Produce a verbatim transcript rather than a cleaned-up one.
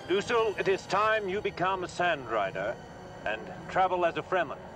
Usul, it is time you become a sand rider and travel as a Fremen.